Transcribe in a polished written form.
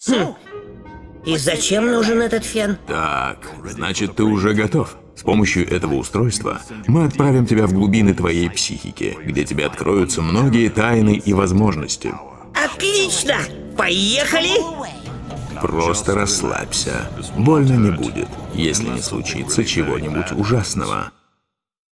И зачем нужен этот фен? Так, значит, ты уже готов. С помощью этого устройства мы отправим тебя в глубины твоей психики, где тебе откроются многие тайны и возможности. Отлично! Поехали! Просто расслабься. Больно не будет, если не случится чего-нибудь ужасного.